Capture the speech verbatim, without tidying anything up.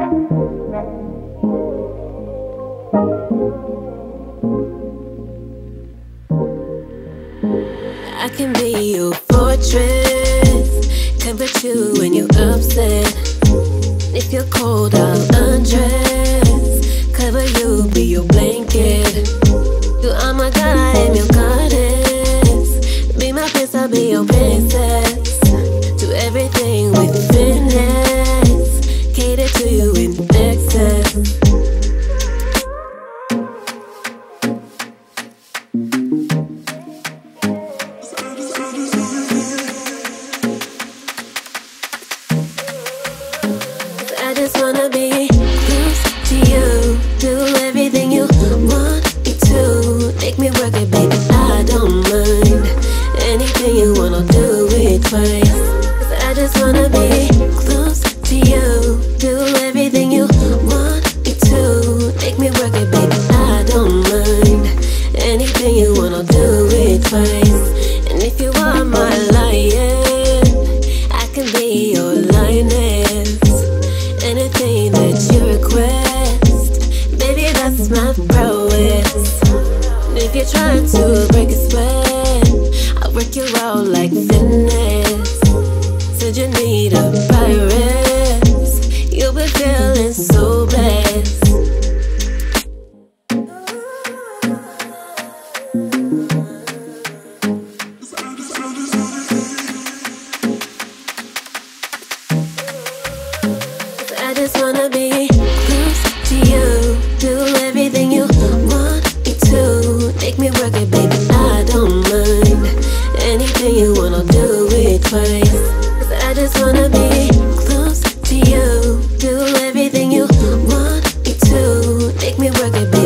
I can be your fortress, comfort you when you're upset. If you're cold, I'll undress, cover you, be your blanket. You are my guy, I'm your goddess. Be my prince, I'll be your princess. Do everything with finesse, cater to you in excess. I just wanna be close to you, do everything you want me to. Make me work it, baby, I don't mind. Anything you want, I'll do it twice. 'Cause I just wanna be close to you, do everything you want me to. Make me work it, baby, I don't mind. Anything you want, I'll do it twice. And if you are my lion, I can be your lioness. Anything that you request, baby, that's my prowess. And if you're trying to break a sweat, I'll work you out like finesse. Said you need a virus, you'll be feeling so blessed. I just wanna be close to you, do everything you want me to. Make me work it, baby, I don't mind. Anything you want, I'll do it twice. 'Cause I just wanna be close to you, do everything you want me to. Make me work it, baby.